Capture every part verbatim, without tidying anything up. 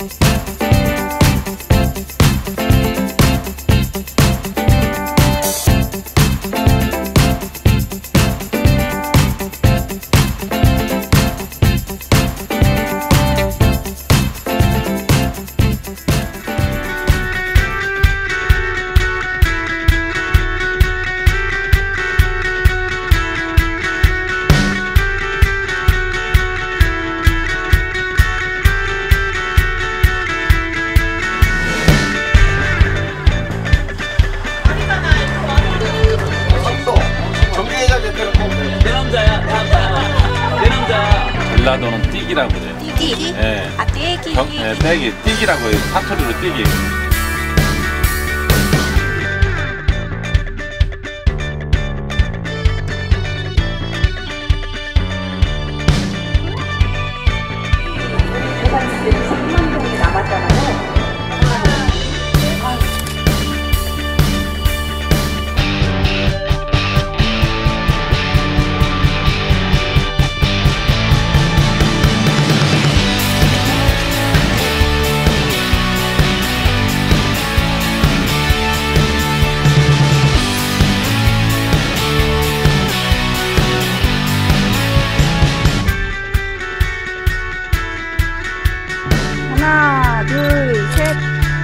전라도는 띠기라고 그래요. 띠기? 네. 아, 떼기. 경, 네, 떼기, 띠기라고 해요. 사투리로 띠기. 십만 명이 남았잖아요. 하나, 둘, 셋.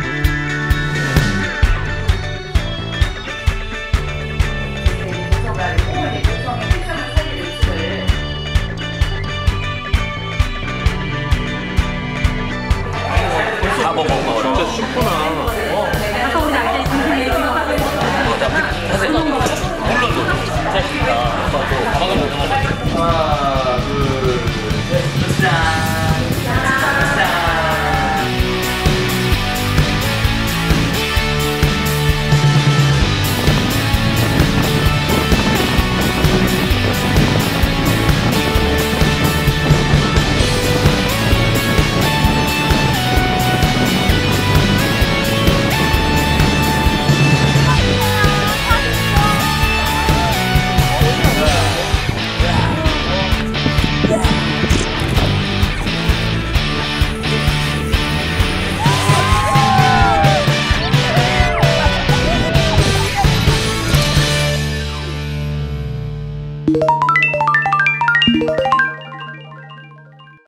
다 먹어. 진짜 쉽구나. 아까 우리 앉아 있는 얘기가 물론 진짜 쉽다. 가방을 못 넣어.